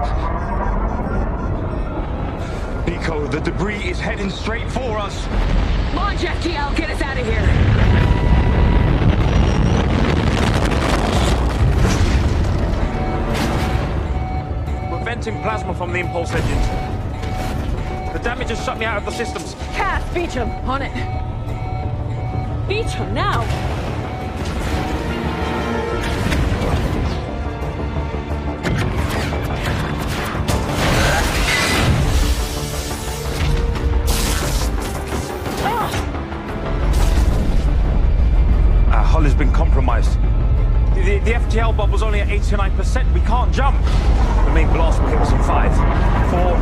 Nico, the debris is heading straight for us. Launch FTL, get us out of here. We're venting plasma from the impulse engines. The damage has shut me out of the systems. Cass, Beecham, on it. Beecham, now! Our hull has been compromised. The FTL bob was only at 89%. We can't jump. The main blast will hit us in 5, 4,